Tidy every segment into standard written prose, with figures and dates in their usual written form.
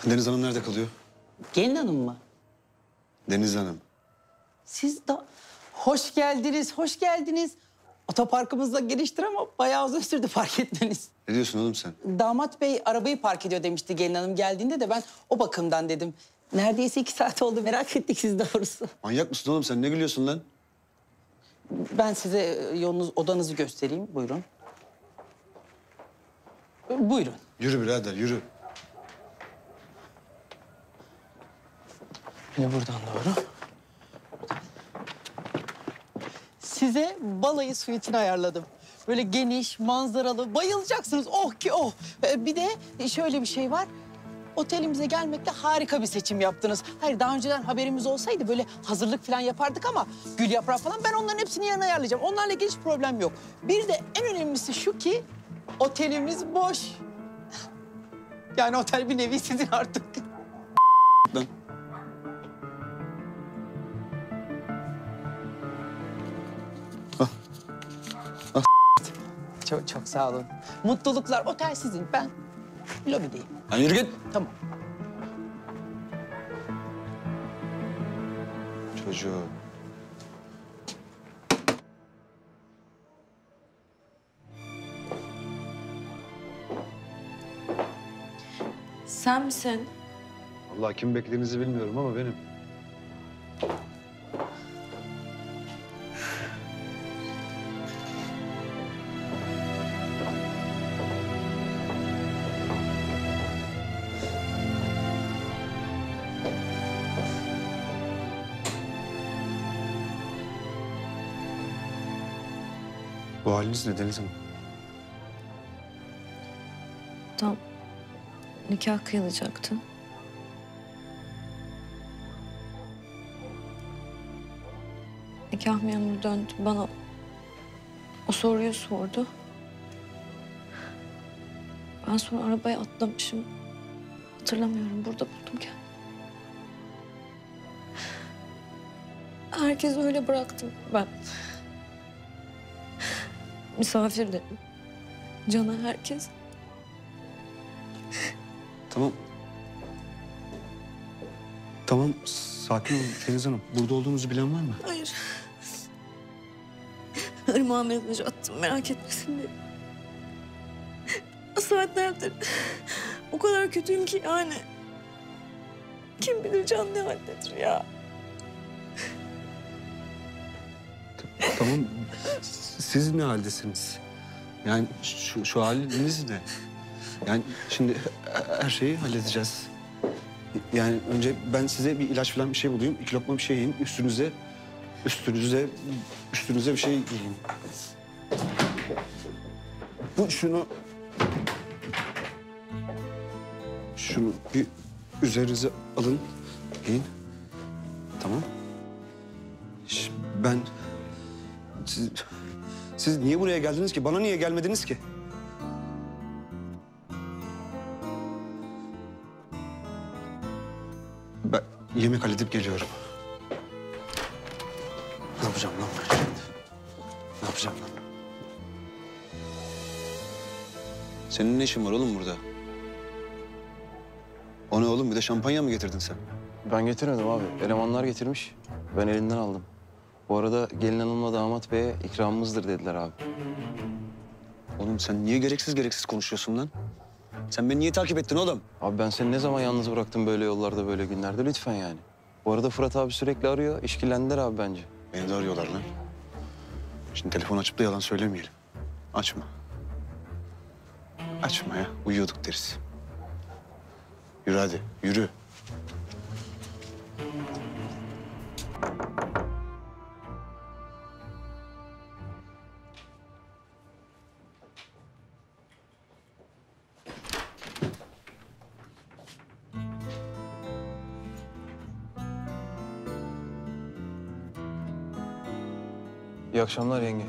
Deniz Hanım nerede kalıyor? Gelin hanım mı? Deniz Hanım. Siz de hoş geldiniz, hoş geldiniz. Otoparkımız da geniştir ama bayağı uzun sürdü fark etmeniz. Ne diyorsun oğlum sen? Damat bey arabayı park ediyor demişti gelin hanım geldiğinde de ben o bakımdan dedim. Neredeyse 2 saat oldu merak ettik siz doğrusu. Manyak mısın oğlum sen? Ne gülüyorsun lan? Ben size yolunuz, odanızı göstereyim. Buyurun. Buyurun. Yürü birader yürü. Yine buradan doğru. Size balayı suitini ayarladım. Böyle geniş, manzaralı, bayılacaksınız. Oh ki oh. Bir de şöyle bir şey var. Otelimize gelmekte harika bir seçim yaptınız. Hayır daha önceden haberimiz olsaydı böyle hazırlık falan yapardık ama gül yaprağı falan ben onların hepsini yerine ayarlayacağım. Onlarla ilgili hiç problem yok. Bir de en önemlisi şu ki otelimiz boş. Yani otel bir nevi sizin artık. Lan. Çok sağ olun. Mutluluklar. Otel sizin. Ben lobideyim. Lan yürü git. Tamam. Çocuğu. Sen misin? Allah kim beklediğinizi bilmiyorum ama benim. Bu haliniz ne Deniz Hanım? Tam nikah kıyılacaktı. Nikah memuru döndü bana o soruyu sordu. Ben sonra arabaya atlamışım. Hatırlamıyorum, burada buldum kendimi. Herkes öyle bıraktım ben. Misafirlerim, Can'a herkes. Tamam. Tamam sakin olun Deniz Hanım. Burada olduğunuzu bilen var mı? Hayır. Irmak'a mesaj attım merak etmesin diye. Saatlerdir o kadar kötüyüm ki yani. Kim bilir Can ne haldedir ya. Tamam. Siz ne haldesiniz? Yani şu haliniz ne? Yani şimdi her şeyi halledeceğiz. Yani önce ben size bir ilaç falan bir şey bulayım. 2 lokma bir şey yiyin. Üstünüze bir şey giyin. Şunu bir üzerinize alın. Giyin. Tamam. Ben... Siz niye buraya geldiniz ki? Bana niye gelmediniz ki? Ben yemek halledip geliyorum. Ne yapacağım lan ben şimdi? Ne yapacağım lan? Senin ne işin var oğlum burada? O ne oğlum? Bir de şampanya mı getirdin sen? Ben getirmedim abi. Elemanlar getirmiş. Ben elinden aldım. Bu arada gelin hanımla damat beye ikramımızdır dediler abi. Oğlum sen niye gereksiz konuşuyorsun lan? Sen beni niye takip ettin oğlum? Abi ben seni ne zaman yalnız bıraktım böyle yollarda, böyle günlerde? Lütfen yani. Bu arada Fırat abi sürekli arıyor. İşkillendiler abi bence. Beni de arıyorlar lan. Şimdi telefon açıp da yalan söylemeyelim. Açma. Açma ya. Uyuyorduk deriz. Yürü hadi. Yürü. İyi akşamlar yenge.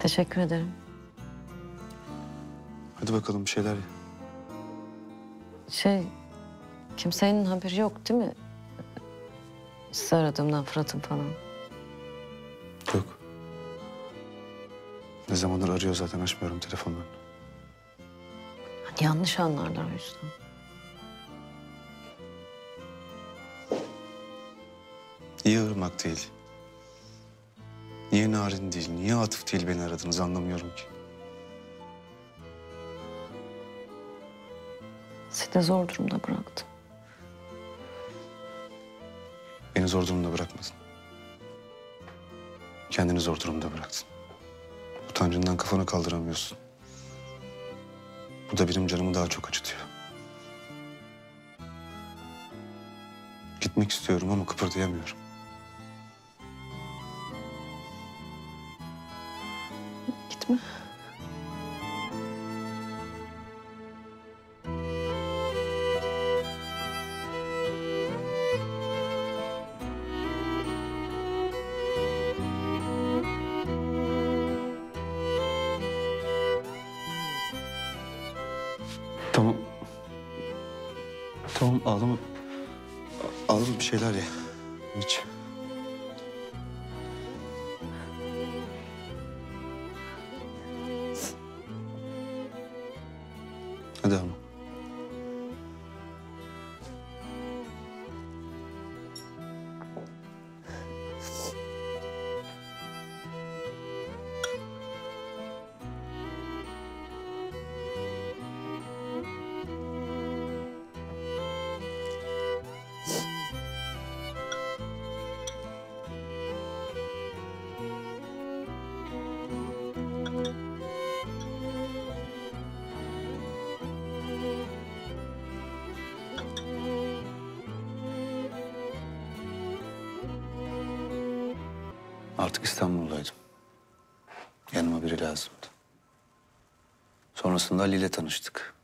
Teşekkür ederim. Hadi bakalım bir şeyler ye. Kimsenin haberi yok değil mi? Sizi aradığımdan, Fırat'ın falan. Yok. Ne zamandır arıyor zaten, açmıyorum telefonlarını. Hani yanlış anlarlar o yüzden. Niye Irmak değil? Niye Narin değil? Niye Atıf değil beni aradınız, anlamıyorum ki. Sizi de zor durumda bıraktım. Beni zor durumda bırakmadın. Kendini zor durumda bıraktın. Utancından kafanı kaldıramıyorsun. Bu da benim canımı daha çok acıtıyor. Gitmek istiyorum ama kıpırdayamıyorum. Gitme. Tamam. Tamam, ağlama. Ağlama, bir şeyler ye. İç. Hadi ama. Artık İstanbul'daydım. Yanıma biri lazımdı. Sonrasında Ali ile tanıştık.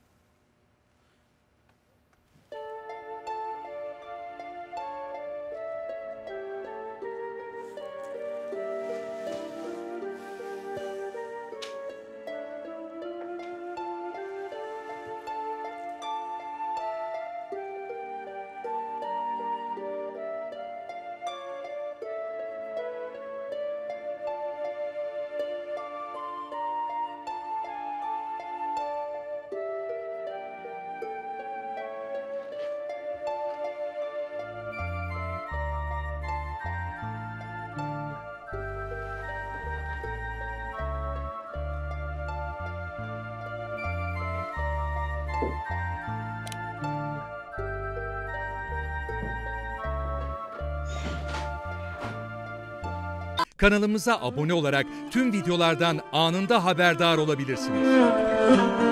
Kanalımıza abone olarak tüm videolardan anında haberdar olabilirsiniz.